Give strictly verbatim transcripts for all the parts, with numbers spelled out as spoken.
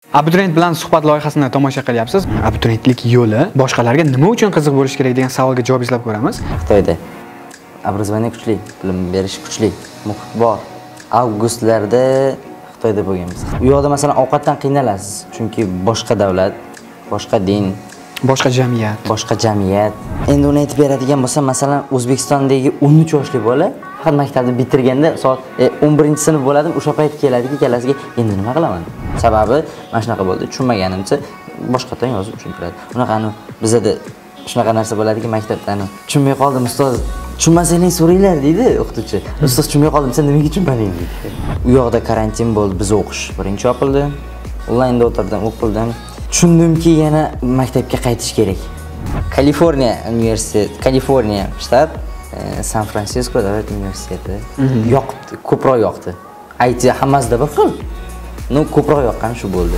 Abituriyent bilan suhbat loyihasini tomosha qilyapsiz. Abituriyentlik yo'li boshqalarga nima uchun qiziq bo'lish kerak degan savolga javob izlab ko'ramiz. Xitoyda obrazovaniya kuchli, bilim berish kuchli, muhit bor. Avgustlarda Xitoyda bo'lganmiz. U yoqda masalan ovqatdan qiynalasiz, chunki boshqa davlat, boshqa din, boshqa jamiyat, boshqa jamiyat. Endi uni aytib beradigan bo'lsam, masalan, O'zbekistondagi o'n uch yoshli bola faqat maktabni bitirganda soat o'n birinchi sinf bo'ladim, o'sha payt keladiki, kelasiga endi nima qilaman? Sababi mana shunaqa bo'ldi, tushunmaganimcha boshqadan yozib tushuntiradi. Unaqani bizda shunaqa narsa bo'ladiki, maktabdan tushunmay qoldim ustoz, tushunmasanglar so'ranglar deydi o'qituvchi. Ustoz tushunmay qoldim, sen nimaga tushunmading deydi. U yoqda karantin bo'ldi, biz o'qish birinchi yopildi. Onlaynda o'tirdim, o'qildim. Tushundimki, yana maktabga qaytish kerak. Kaliforniya universitet, Kaliforniya shtat, San Fransisko davlat universiteti yoqdi, ko'proq yoqdi. I T hammasida bir xil. No, ko'proq yoqqani shu bo'ldi.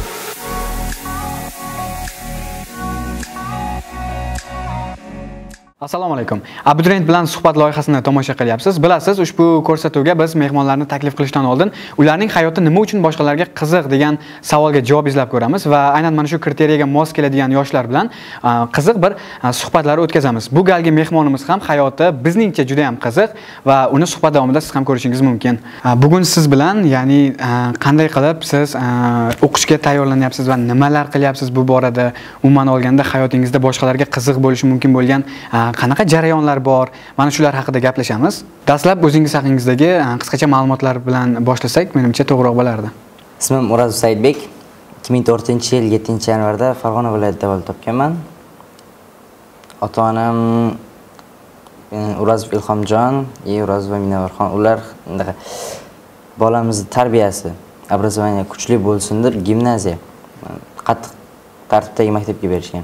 Assalomu alaykum. Abituriyent bilan suhbat loyihasini tomosha qilyapsiz. Bilasiz, ushbu ko'rsatuvga biz mehmonlarni taklif qilishdan oldin ularning hayoti nima uchun boshqalarga qiziq degan savolga javob izlab ko'ramiz va aynan mana shu kriteriyaga mos keladigan yoshlar bilan qiziq bir suhbatlar o'tkazamiz. Bu galgi mehmonimiz ham hayoti bizningcha juda ham qiziq va uni suhbat davomida siz ham ko'rishingiz mumkin. Bugun siz bilan, ya'ni qanday qilib siz o'qishga tayyorlanyapsiz va nimalar qilyapsiz bu borada, umuman olganda hayotingizda boshqalarga qiziq bo'lishi mumkin bo'lgan qanaqa jarayonlar bor, mana shular haqida gaplashamiz. Dastlab o'zingiz haqingizdagi qisqacha ma'lumotlar bilan boshlasak, menimcha to'g'riroq bo'lardi. Ismim Saidbek. ikki ming to'rtinchi yil yettinchi yanvarda Farg'ona viloyatida tavallud topganman. Ota-onam Urazov Ilhomjon, Urazova Minovarxon. Ular bolamizni tarbiyasi, obrazovaniya kuchli bo'lsin deb gimnaziya, qattiq tartibdagi maktabga berishgan.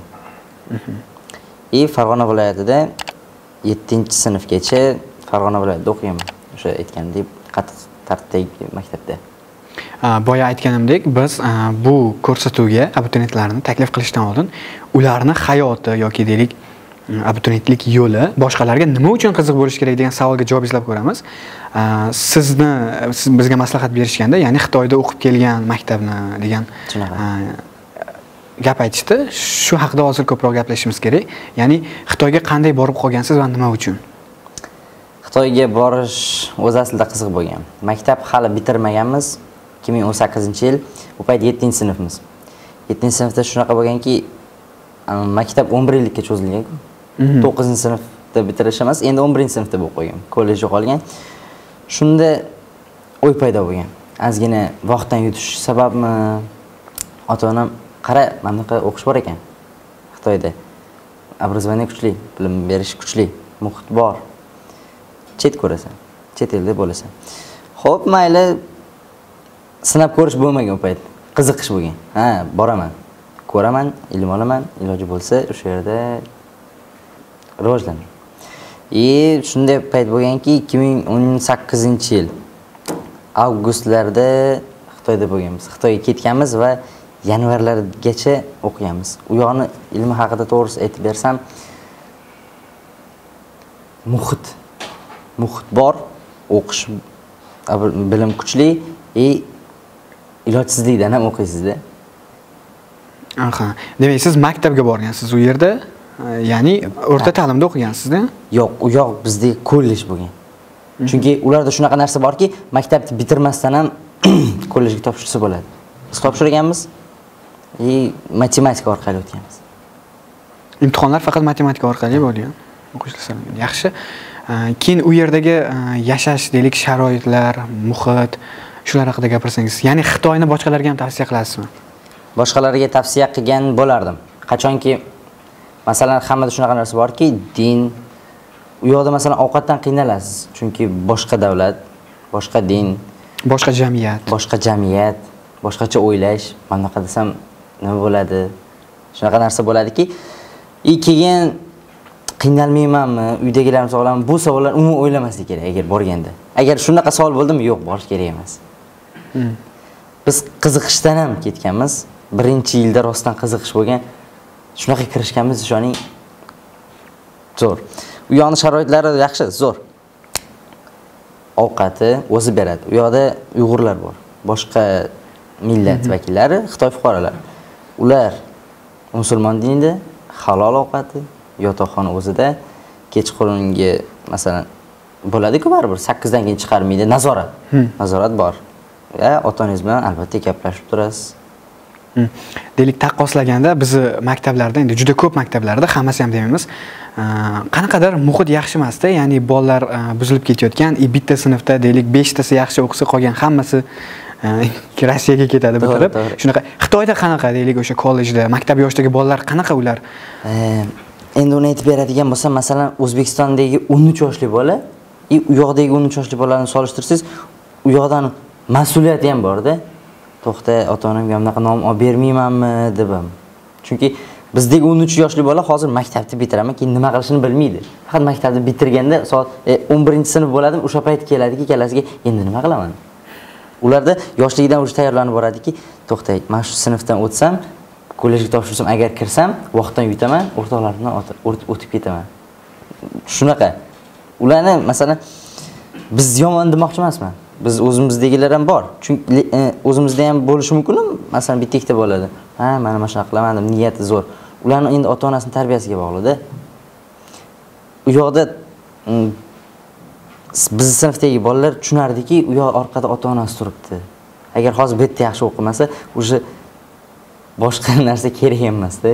И Farg'ona viloyatida yettinchi sinfgacha Farg'ona viloyatida o'qiyaman. O'sha aytgandek qattiq tartibdagi maktabda. Boya aytganimdek, biz bu ko'rsatuvga abituriyentlarni taklif qilishdan oldin ularning hayoti yoki deylik abituriyentlik yo'li boshqalarga nima uchun qiziq bo'lish kerak degan savolga javob izlab ko'ramiz. Sizni siz bizga maslahat berishganda, ya'ni Xitoyda o'qib kelgan maktabni degan gap aytishdi. Shu haqida hozir ko'proq gaplashishimiz kerak. Ya'ni Xitoyga qanday borib qolgansiz va nima uchun? Xitoyga borish o'z aslida qiziq bo'lgan. Maktab hali bitirmaganmiz. ikki ming o'n sakkizinchi yil, u payt yettinchi sinfmiz. yettinchi sinfda shunaqa bo'lganki, maktab o'n bir yillikka cho'zilgan-ku. to'qqizinchi sinfda bitirish emas, endi o'n birinchi sinfda bo'lib qolgan. Kollejga qolgan. Shunda o'y paydo bo'lgan. Ozgina vaqtdan yutish sababmi? Ota-onam qara, mana bunaqa o'qish bor ekan Xitoyda. Obrazovaniya kuchli, bilim berish kuchli, muhit bor. Chet ko'rasan, chet elda bo'lasan. Xo'p, mayli, sinab ko'rish bo'lmagan payt. Qiziqish bo'lgan. Ha, boraman. Ko'raman, ilm olaman, iloji bo'lsa o'sha yerda rivojlanaman. E, shunday payt bo'lganki, ikki ming o'n sakkizinchi yil avgustlarda Xitoyda bo'lganmiz. Xitoyga ketganmiz va yanvarlargacha o'qiyamiz. U yoqni ilmi haqida to'g'risi aytib bersam, muhit, muhit bor, o'qish, bilim kuchli, e ilojsizlikdan ham o'qiysizda. Aha, demak siz maktabga borgansiz u yerda, ya'ni o'rta ta'limda o'qigansiz-da? Yo'q, u yoq bizda kollej bo'lgan. Chunki ularda shunaqa narsa borki, maktabni bitirmasdan ham kollejga topshirsa bo'ladi. Biz topshirganmiz. И matematika orqali o'tganmiz. Imtihonlar faqat matematika orqali bo'lgan. O'qishlar yaxshi. Keyin u yerdagi yashash, deylik, sharoitlar, muhit, shular haqida gapirsangiz. Ya'ni Xitoyni boshqalarga ham tavsiya qilasizmi? Boshqalarga tavsiya qilgan bo'lardim. Qachonki masalan hammada shunaqa narsa borki, din, u yoqda masalan ovqatdan qiynalasiz, chunki boshqa davlat, boshqa din, boshqa jamiyat, boshqa jamiyat, boshqacha o'ylash, mana bunaqa desam nima bo'ladi? Shunaqa narsa bo'ladiki, i keyin qiynalmaymanmi, uydagilarim sog'lami? Bu savollar umuman o'ylamaslik kerak agar borganda. Agar shunaqa savol bo'ldimi, yo'q, borish kerak emas. Hmm. Biz qiziqishdan ham ketganmiz. Birinchi yilda rostdan qiziqish bo'lgan. Shunaqa kirishganmiz, ishoning zo'r. U yoqning sharoitlari yaxshi, zo'r. Ovqati o'zi beradi. U yoqda Uyg'urlar bor. Boshqa millat vakillari, Xitoy fuqarolari. Ular musulmon dinida halol ovqati, yotoqxona o'zida kechqurungi masalan bo'ladi-ku baribir sakkiz dan keyin chiqarmaydi, nazorat. Nazorat bor. Va ota-onangiz bilan albatta gaplashib turasiz. Deylik taqqoslaganda bizni maktablarda, endi juda ko'p maktablarda, hammasi ham demaymiz, qanaqadir muhit yaxshi emasda, ya'ni bolalar buzilib ketayotgan, bitta sinfda deylik beshtasi yaxshi o'qisa, qolgan hammasi Rossiyaga ketadi bitirib. Shunaqa Xitoyda qanaqa deylik o'sha kollejda, maktab yoshidagi bolalar qanaqa ular? Endi uni aytib beradigan bo'lsam, masalan, O'zbekistondagi o'n uch yoshli bola, u yoqdagi o'n uch yoshli bolalarni solishtirsangiz, u yoqdan mas'uliyat ham bor-da. To'xta, ota-onamga bunaqa nom olib bermaymanmi debam. Chunki bizdagi o'n uch yoshli bola hozir maktabni bitiraman, keyin nima qilishini bilmaydi. Faqat maktabni bitirganda soat o'n birinchi sinf bo'ladimi, o'sha payt keladiki, kalasiga endi nima qilaman? Ularda yoshligidan o'sha tayyorlanib boradiki, to'xtay, men shu sinfdan o'tsam, kollejga topshirsam, agar kirsam, vaqtdan yutaman, o'rtoqlarim bilan o'tib ketaman. Shunaqa. Ularni masalan biz yomon demoqchi emasman. Biz o'zimizdagilar ham bor. Chunki o'zimizda ham bo'lishi mumkin, masalan bitta ikkita bo'ladi. Ha, mana mana shunaqa qilaman deb niyati zo'r. Ularni endi ota-onasining tarbiyasiga bog'liq-da. U yoqda biz sinfdagi bolalar tushunardiki, u yoq orqada ota-onasi turibdi. Agar hozir bu yerda yaxshi o'qimasa, o'sha boshqa narsa kerak emas-da.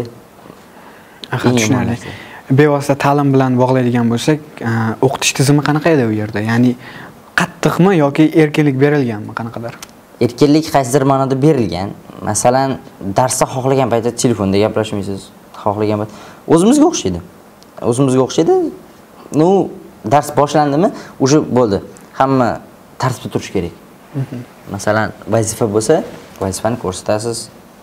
Aha, tushunarli. Bevosita ta'lim bilan bog'laydigan bo'lsak, o'qitish tizimi qanaqa edi u yerda? Ya'ni qattiqmi yoki erkinlik berilganmi, qanaqadir? Erkinlik qaysidir ma'noda berilgan. Masalan, darsda xohlagan paytda telefonda gaplashmaysiz, xohlagan payt o'zimizga o'xshaydi. O'zimizga o'xshaydi. Nu, dars boshlandimi, o'sha bo'ldi. Hamma tartibda turish kerak. Masalan, vazifa bo'lsa, vazifani ko'rsatasiz.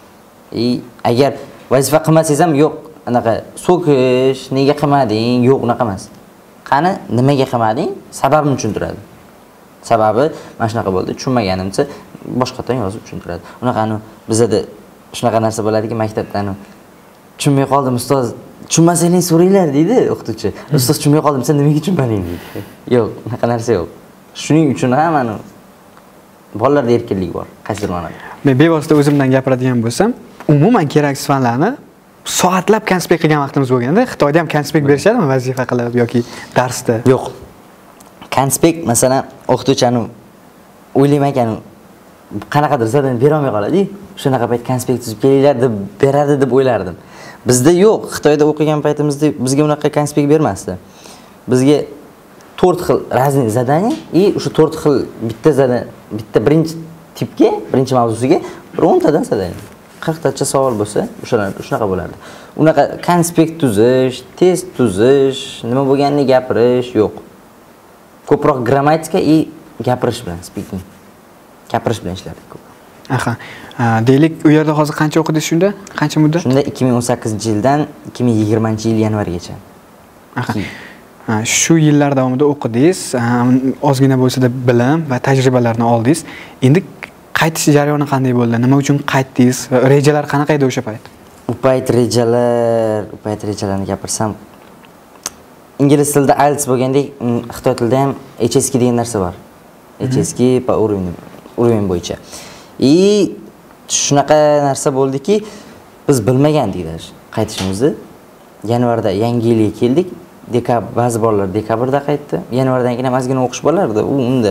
И agar vazifa qilmasangiz ham yo'q, anaqa so'kish, nega qilmading, yo'q, unaqa emas. Qani, nimaga qilmading? Sababini tushuntiradi. Sababi mana shunaqa bo'ldi, tushunmaganimcha boshqadan yozib tushuntiradi. Unaqani bizda shunaqa narsa bo'ladiki, maktabdan tushunmay qoldim ustoz, tushunmasangiz so'ranglar deydi o'qituvchi. Ustoz tushunmay qoldim, sen nimaga tushunmading deydi. Yo'q, unaqa narsa yo'q. Shuning uchun ham mana bolalarda erkinlik bor, qaysidir ma'noda. Men bevosita o'zimdan gapiradigan bo'lsam, umuman keraksiz fanlarni soatlab konspekt qilgan vaqtimiz bo'lganda, Xitoyda ham konspekt berishadimi vazifa qilib yoki darsda? Yo'q. Konspekt masalan o'qituvchini o'ylayman, qanaqadir zadani bera olmay qoladi. Shunaqa payt konspekt tuzib kelinglar deb beradi deb o'ylardim. Bizda yo'q. Xitoyda o'qigan paytimizda bizga unaqa konspekt bermasdi. Bizga to'rt xil razniy zadani и o'sha to'rt xil bitta zadan, bitta birinchi tipga, birinchi mavzusiga o'n tadan zadani. qirq tacha savol bo'lsa, o'shalar shunaqa bo'lardi. Unaqa konspekt tuzish, test tuzish, nima bo'lganini gapirish yo'q. Ko'proq grammatika и gapirish bilan, speaking. Gapirish bilan ishlardik ko'p. Aha. Deylik, u yerda hozir qancha o'qidingiz shunda? Qancha muddat? Shunda ikki ming o'n sakkizinchi yildan ikki ming yigirmanchi yil yanvargacha. Aha. Shu yillar davomida o'qidingiz, ozgina bo'lsa-da bilim va tajribalarni oldingiz. Endi qaytish jarayoni qanday bo'ldi? Nima uchun qaytdingiz? Rejalar qanaqa edi o'sha payt? U payt rejalar, u payt rejalarni gapirsam, ingliz tilida I E L T S bo'lgandek, Xitoy tilida ham H S K degan narsa bor. H S K по уровню, уровень bo'yicha. И shunaqa narsa bo'ldiki, biz bilmagandik даже qaytishimizni. Yanvarda yangi yilga keldik. Dekabr, ba'zi bolalar dekabrda qaytdi. Yanvardan keyin ham ozgina o'qish bo'lardi. U unda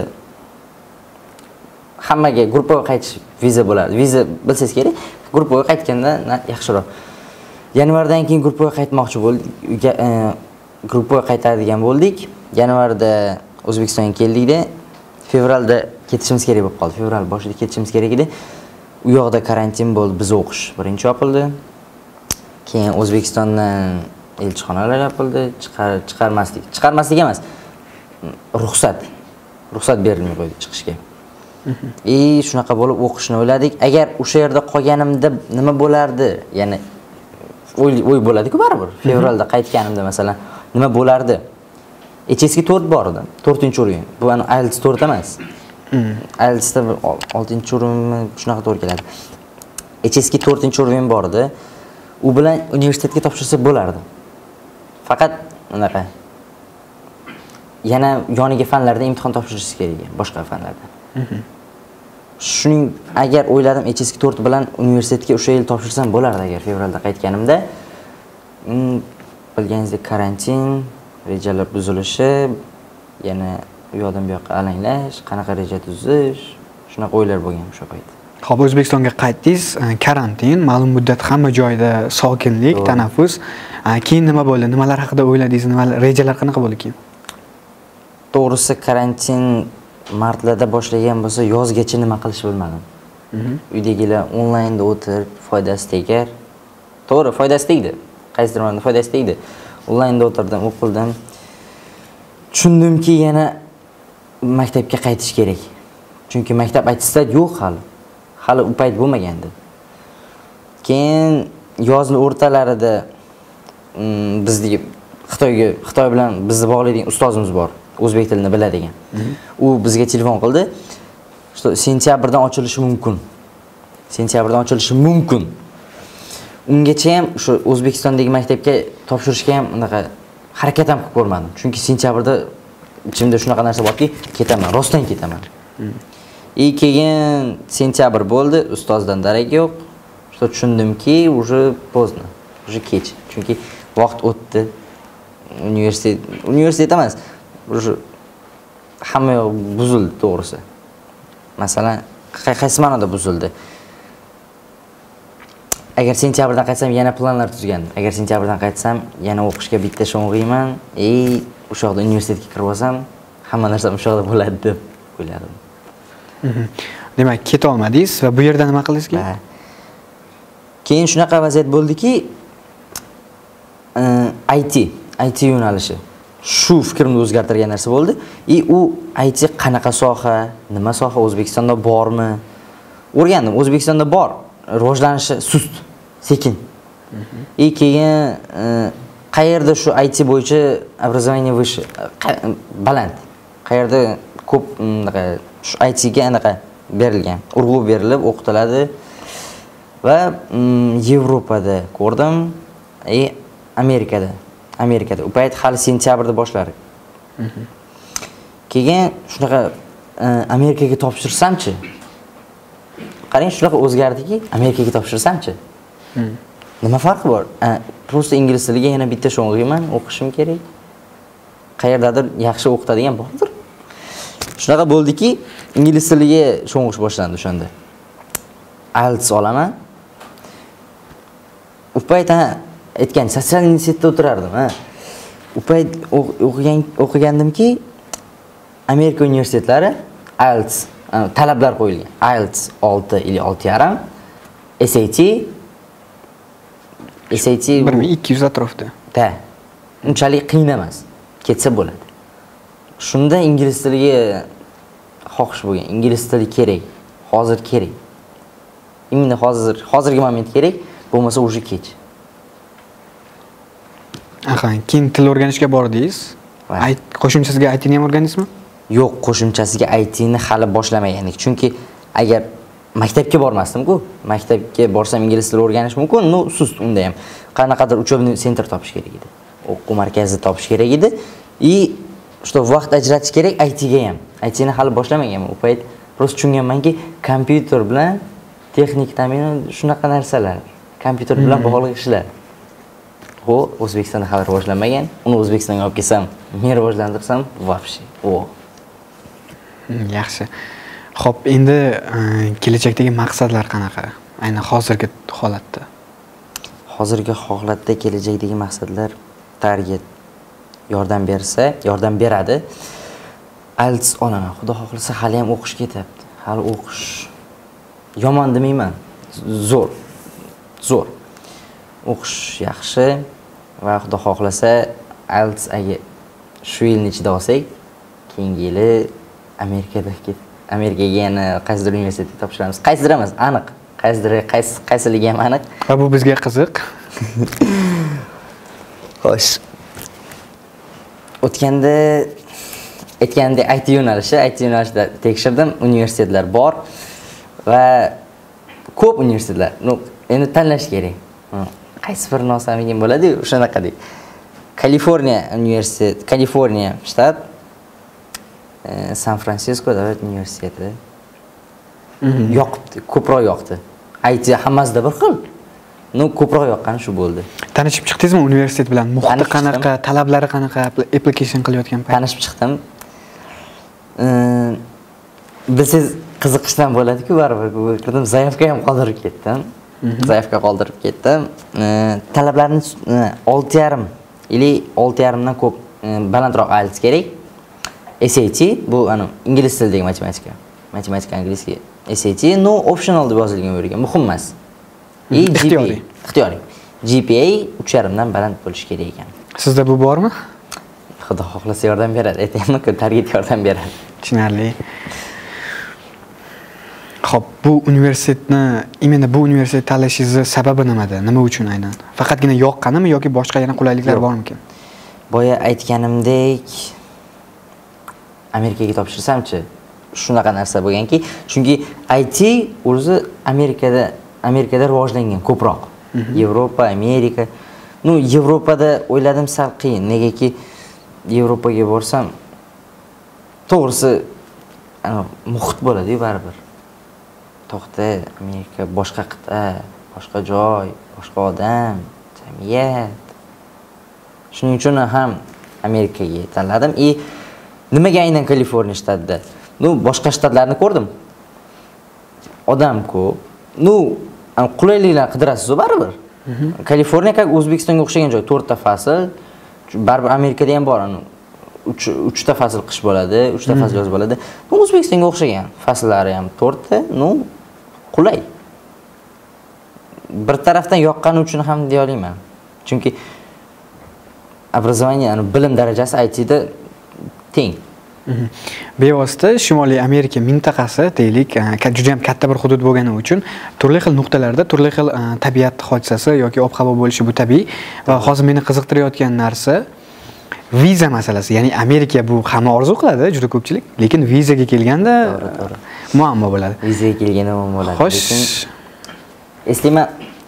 hammaga gruppaga qaytish viza bo'lardi. Viza bilsangiz kerak, gruppaga qaytganda yaxshiroq. Yanvardan keyin gruppaga qaytmoqchi bo'ldik. Gruppaga qaytadigan bo'ldik. Yanvarda O'zbekistonga keldik-da, fevralda ketishimiz kerak bo'lib qoldi. Fevral boshida ketishimiz kerak edi. U yoqda karantin bo'ldi, biz o'qish birinchi yopildi. Keyin O'zbekistondan elchixonalar yopildi, chiqar chiqarmaslik. Chiqarmaslik emas. Ruxsat. Ruxsat berilmay qo'ydi chiqishga. И shunaqa bo'lib o'qishni o'yladik. Agar o'sha yerda qolganimda nima bo'lardi? Ya'ni o'y o'y bo'ladi-ku baribir. Fevralda qaytganimda masalan nima bo'lardi? H S K to'rt bor edi. to'rtinchi o'rin. Bu ani I E L T S to'rt emas. I E L T S da oltinchi o'rinmi shunaqa to'g'ri keladi. H S K to'rtinchi o'rin bor edi. U bilan universitetga topshirsa bo'lardi. Faqat unaqa. Yana yoniga fanlarda imtihon topshirish kerak, boshqa fanlarda. Shuning agar o'yladim H S K to'rt bilan universitetga o'sha yil topshirsam bo'lardi agar fevralda qaytganimda. Bilganingizdek karantin, rejalar buzilishi, yana u yoqdan bu yoqqa alanglash, qanaqa reja tuzish, shunaqa o'ylar bo'lgan o'sha payt. Xo'p, O'zbekistonga qaytdingiz, karantin, ma'lum muddat hamma joyda sokinlik, tanaffus. Keyin nima bo'ldi? Nimalar haqida o'yladingiz? Nimalar rejalar qanaqa bo'ldi keyin? To'g'risi karantin martlarda boshlagan bo'lsa, yozgacha nima qilishni bilmadim. Uydagilar onlaynda o'tirib, foydasi tegar. To'g'ri, foydasi tegdi. Qaysidir ma'noda foydasi tegdi. Onlaynda o'tirdim, o'qildim. Tushundimki, yana maktabga qaytish kerak. Chunki maktab aytsa yo'q hali. Hali u payt bo'lmagandi. Keyin yozning o'rtalarida bizdagi Xitoyga, Xitoy bilan bizni bog'laydigan ustozimiz bor. O'zbek tilini biladigan. U bizga telefon qildi. Sentyabrdan ochilishi mumkin. Sentyabrdan ochilishi mumkin. Ungacha ham o'sha O'zbekistondagi maktabga topshirishga ham unaqa harakat ham qilib ko'rmadim. Chunki sentyabrda ichimda shunaqa narsa borki, ketaman, rostdan ketaman. И keyin sentyabr bo'ldi, ustozdan darak yo'q. Что tushundimki, уже поздно, уже kech. Chunki vaqt o'tdi. Universitet, universitet emas, уже hamma yoq buzildi to'g'risi. Masalan, qaysi ma'noda buzildi? Agar sentyabrdan qaytsam yana planlar tuzgandim. Agar sentyabrdan qaytsam yana o'qishga bitta sho'ng'iyman, ey, o'sha yoqda universitetga kirib olsam, hamma narsa o'sha yoqda bo'ladi deb o'yladim. Demak, keta olmadingiz va bu yerda nima qildingiz keyin? Keyin shunaqa vaziyat bo'ldiki, I T, I T yo'nalishi. Shu fikrimni o'zgartirgan narsa bo'ldi. И u I T qanaqa soha, nima soha, O'zbekistonda bormi? O'rgandim, O'zbekistonda bor. Rivojlanishi sust, sekin. И keyin qayerda shu I T bo'yicha образование выше, baland. Qayerda ko'p shu I T ga anaqa berilgan, urg'u berilib o'qitiladi va Yevropada ko'rdim, и Amerikada. Amerikada. U payt hali sentyabrda boshlari. Keyin shunaqa Amerikaga topshirsamchi? Qarang, shunaqa o'zgardiki, Amerikaga topshirsamchi? Nima farqi bor? Prosta ingliz tiliga yana bitta sho'ng'iyman, o'qishim kerak. Qayerdadir yaxshi o'qitadigan bordir. Shunaqa bo'ldiki, ingliz tiliga sho'ng'ish boshlandi o'shanda. I E L T S olaman. U payt aytgan, sotsial institutda o'tirardim, ha. U payt o'qigan o'qigandimki, Amerika universitetlari I E L T S talablar qo'yilgan. I E L T S olti или olti yarim, S A T S A T bir ming ikki yuz atrofda. Da. Unchalik qiyin emas. Ketsa bo'ladi. Shunda ingliz tiliga xohish bo'lgan. Ingliz tili kerak. Hozir kerak. Endi hozir, hozirgi moment kerak, bo'lmasa уже kech. Aha, keyin til o'rganishga bordingiz. Qo'shimchasiga I T ni ham o'rgandingizmi? Yo'q, qo'shimchasiga I T ni hali boshlamagan edik. Chunki agar maktabga bormasdim-ku, maktabga borsam ingliz tili o'rganish mumkin, no sust unda ham. Qanaqadir uchebniy sentr topish kerak edi. O'quv markazi topish kerak edi. И что vaqt ajratish kerak I T ga ham. I T ni hali boshlamaganman. U payt prosta tushunganmanki, kompyuter bilan texnik ta'minot shunaqa narsalar, kompyuter bilan bog'liq ishlar. Ho, O'zbekistonda hali rivojlanmagan. Uni O'zbekistonga olib kelsam, men rivojlantirsam, вообще. O. Yaxshi. Xo'p, endi kelajakdagi maqsadlar qanaqa? Ayni hozirgi holatda. Hozirgi holatda kelajakdagi maqsadlar Target yordam bersa, yordam beradi. I E L T S olaman. Xudo xohlasa hali ham o'qish ketyapti. Hali o'qish yomon demayman. Zo'r. Zo'r. O'qish yaxshi va xudo xohlasa I E L T S agar shu yilning ichida olsak, keyingi yili Amerikada ket, Amerikaga yana qaysidir universitetga topshiramiz. Qaysidir emas, aniq. Qaysidir, qaysi qaysiligi ham aniq. Va bu bizga qiziq. Xo'sh. O'tganda aytgandek I T yo'nalishi, I T yo'nalishida tekshirdim, universitetlar bor va ko'p universitetlar. No, endi tanlash kerak. Qaysi bir nosamigim bo'ladi, o'shanaqadek. Kaliforniya universitet, Kaliforniya shtat, San Fransisko davlat universiteti. yoqibdi, ko'proq yoqdi. I T hammasida bir xil. No, ko'proq yoqqani shu bo'ldi. Tanishib chiqdingizmi universitet bilan? Muhiti qanaqa, talablari qanaqa, application qilayotgan payt? Tanishib chiqdim. Bilsangiz qiziqishdan bo'ladi-ku, baribir kirdim, zaявка ham qoldirib ketdim. Zaявка qoldirib ketdim. Talablarni olti yarim ili olti yarim dan ko'p balandroq I E L T S kerak. S A T bu ana ingliz tilidagi matematika. Matematika angliyski. S A T no optional deb yozilgan bu yerga, muhim emas. Ixtiyoriy. Ixtiyoriy. G P A uch yarim dan baland bo'lishi kerak ekan. Sizda bu bormi? Xudo xohlasa yordam beradi. Aytaymi-ku, Targetda yordam beradi. Tushunarli. Xo'p, bu universitetni, imенно bu universitet tanlashingiz sababi nimada? Nima uchun aynan? Faqatgina yoqqanimi yoki boshqa yana qulayliklar bormikan? Boya aytganimdek, Amerikaga topshirsamchi, shunaqa narsa bo'lganki, chunki I T o'zi Amerikada Amerikada rivojlangan ko'proq. Yevropa, Amerika. Nu, Yevropada o'yladim sal qiyin, negaki Yevropaga borsam to'g'risi muhit bo'ladi-ku baribir. To'xta, Amerika boshqa qit'a, boshqa joy, boshqa odam, jamiyat. Shuning uchun ham Amerikaga tanladim. И nimaga aynan Kaliforniya shtatida? Nu, boshqa shtatlarni ko'rdim. Odam ko'p. Nu, qulayliklar qidirasiz-ku baribir. Kaliforniya как O'zbekistonga o'xshagan joy, to'rt ta fasl. Baribir Amerikada ham bor, uch ta fasl qish bo'ladi, uch ta fasl yoz bo'ladi. Bu O'zbekistonga o'xshagan. Fasllari ham to'rt ta, nu, qulay. Bir tarafdan yoqqani uchun ham deya olaman. Chunki образование, bilim darajasi I T da teng. Bevosita Shimoliy Amerika mintaqasi deylik, juda ham katta bir hudud bo'lgani uchun turli xil nuqtalarda turli xil tabiat hodisasi yoki ob-havo bo'lishi bu tabiiy va hozir meni qiziqtirayotgan narsa viza masalasi. Ya'ni Amerika bu hamma orzu qiladi, juda ko'pchilik, lekin vizaga kelganda muammo bo'ladi. Vizaga kelganda muammo bo'ladi. Xo'sh, eslayman,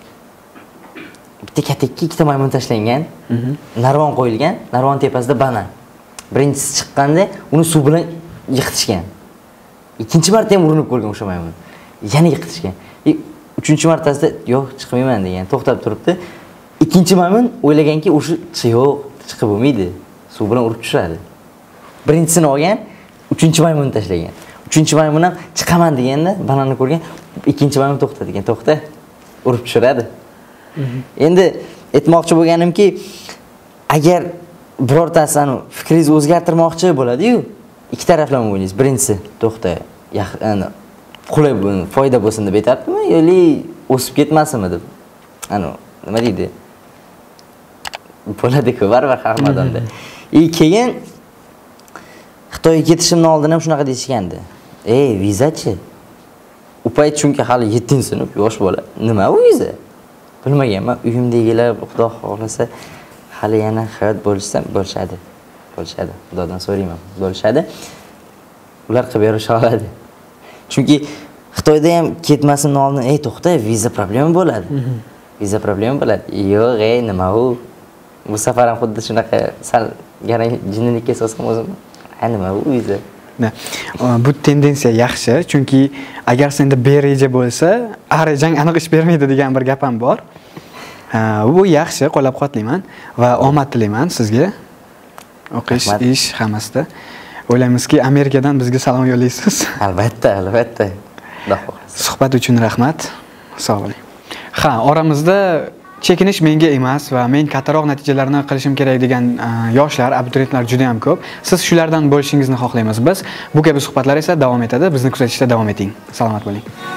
bitta katakka ikkita maymun tashlangan, narvon qo'yilgan, narvon tepasida banan. Birinchisi chiqqanda uni suv bilan yiqitishgan. Ikkinchi marta ham urinib ko'rgan o'sha maymun. Yana yiqitishgan. Uchinchi martasida yo'q, chiqmayman degan, to'xtab turibdi. Ikkinchi maymun o'ylaganki, o'sha yo'q, chiqib bo'lmaydi. Suv bilan urib tushadi. Birinchisini olgan, uchinchi maymunni tashlagan. Uchinchi maymun ham chiqaman deganda bananni ko'rgan, ikkinchi maymun to'xta degan, to'xta, urib tushiradi. Endi aytmoqchi bo'lganimki, agar birortasi anu fikringizni o'zgartirmoqchi bo'ladi-yu, ikki taraflama o'ylaysiz. Birinchisi, to'xta, yaqin qulay foyda bo'lsin deb aytadimi, yoki o'sib ketmasinmi deb. Anu, nima deydi? Bo'ladi-ku, baribir xamadonda. И keyin Xitoyga ketishimdan oldin ham shunaqa deyishgandi. Ey, vizachi? U payt chunki hali yettinchi sinf yosh bola. Nima u viza? Bilmaganman. Uyimdagilar Xudo xohlasa hali yana hayot bo'lishsa bo'lishadi. Bo'lishadi. Xudodan so'rayman. Bo'lishadi. Ular qilib berisha oladi. Chunki Xitoyda ham ketmasimdan oldin, ey to'xta, viza problema bo'ladi. Viza problema bo'ladi. Yo'q, ey, nima u? Bu safar ham xuddi shunaqa sal garang jinnilikka sosqim o'zim. Ha, nima u viza? Bu tendensiya yaxshi, chunki agar senda B reja bo'lsa, A rejang aniq ish bermaydi degan bir gap ham bor. Bu yaxshi, qo'llab-quvvatlayman va omad tilayman sizga. O'qish, ish hammasida. O'ylaymizki, Amerikadan bizga salom yo'llaysiz. Albatta, albatta. Suhbat uchun rahmat. Sog' bo'ling. Ha, oramizda chekinish menga emas va men kattaroq natijalarni qilishim kerak degan yoshlar, abituriyentlar juda ham ko'p. Siz shulardan bo'lishingizni xohlaymiz biz. Bu kabi suhbatlar esa davom etadi. Bizni kuzatishda davom eting. Salomat bo'ling.